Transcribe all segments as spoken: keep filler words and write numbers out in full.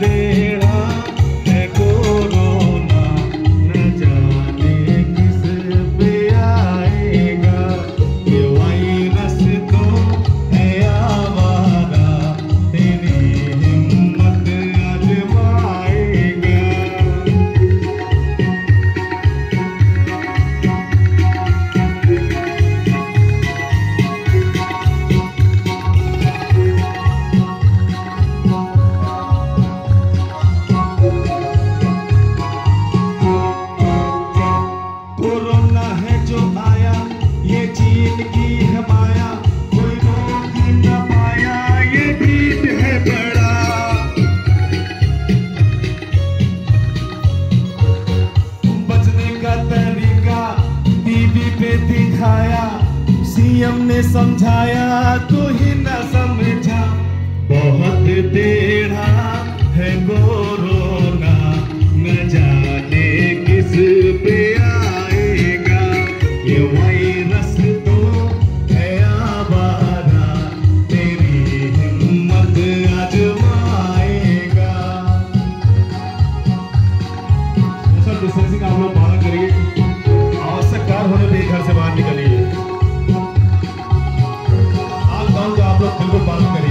टेढ़ा है कोरोना, न जाने किस पे आएगा। ये वायरस तो है आवारा, तेरी हिम्मत आजमाएगा। कोरोना है जो आया, ये चीन की है माया, कोई रोक न पाया, ये जीत है बड़ा। बचने का तरीका टीवी पे दिखाया, सीएम ने समझाया तो ही न समझा। बहुत टेढ़ा है कोरोना, न जाने किस पे आएगा। ये वायरस तो है आवारा, तेरी हिम्मत आजमाएगा। सोशल डिस्टेंसिंग आप लोग पालन करिए, आवश्यक कार्य होने पे घर से बाहर निकलिए। लॉकडाउन का आप लोग बिल्कुल पालन करिए।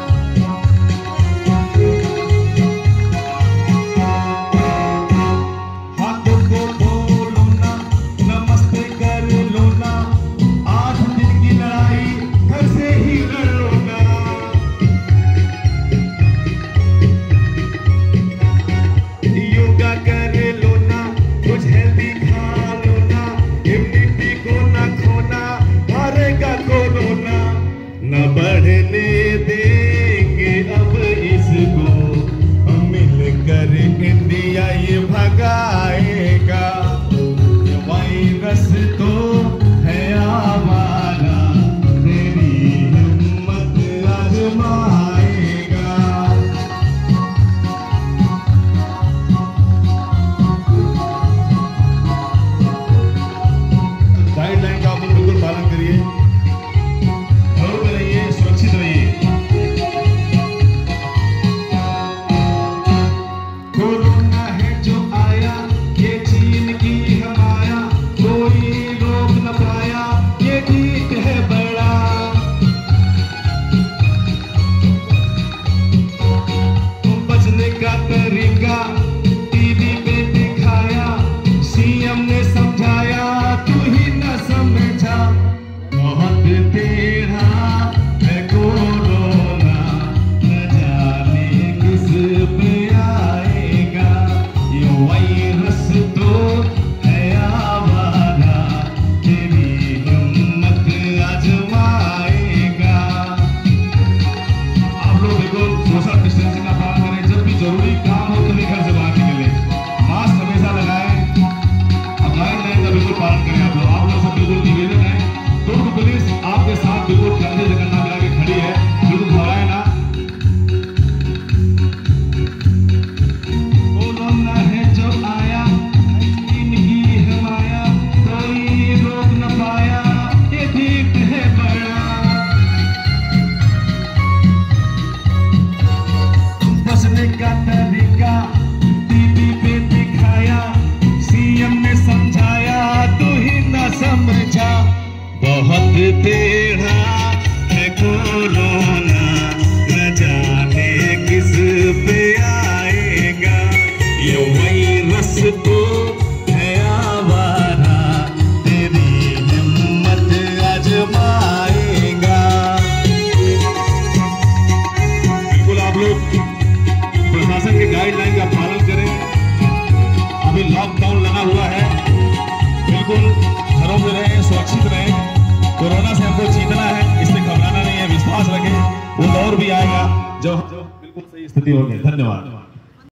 न बढ़ने देंगे अब इसको, हम मिलकर इंडिया ये भगाएगा। ये वायरस तो है आवारा, तेरी हिम्मत आजमाएगा। गाइडलाइन का आप बिल्कुल पालन करिए, सुरक्षित रहिए। कोरोना है जो आया, ये चीन की है माया, कोई रोक न पाया, ये जीत है बड़ा। बचने का तरीका टीवी पे दिखाया, सीएम ने समझाया तू ही न समझा। बहुत टेढ़ा है कोरोना, न जाने किस पे आएगा। ये वायरस तो है आवारा, तेरी हिम्मत आजमाएगा। आप लोग देखो, सोशल डिस्टेंसिंग का पालन करें, जब भी जरूरी काम हो तभी घर से बाहर निकले, मास्क हमेशा लगाएं, और गाइडलाइन का बिल्कुल पालन करें। आप लोग आप लोग सब बिल्कुल निवेदन है, दुर्ग पुलिस आपके साथ बिल्कुल कंधे से कंधा मिला के खड़ी है, बिल्कुल घबराए ना। कोरोना है जो आया, चीन की है माया, कोई रोक न पाया, ये जीत है बड़ा। बचने का तरीका टीवी पे दिखाया, सीएम ने समझाया तो ही न समझा। बहुत टेढ़ा है कोरोना, न जाने किस पे आएगा। ये वायरस तो है आवारा, तेरी हिम्मत आजमाएगा। बिल्कुल आप लोग प्रशासन के गाइडलाइन का पालन करें। अभी लॉकडाउन लगा हुआ है, बिल्कुल घरों में रहें, सुरक्षित रहें। कोरोना से हमको जीतना है, इससे घबराना नहीं है, विश्वास रखें। वो दौर भी आएगा जो बिल्कुल सही स्थिति होगी। धन्यवाद।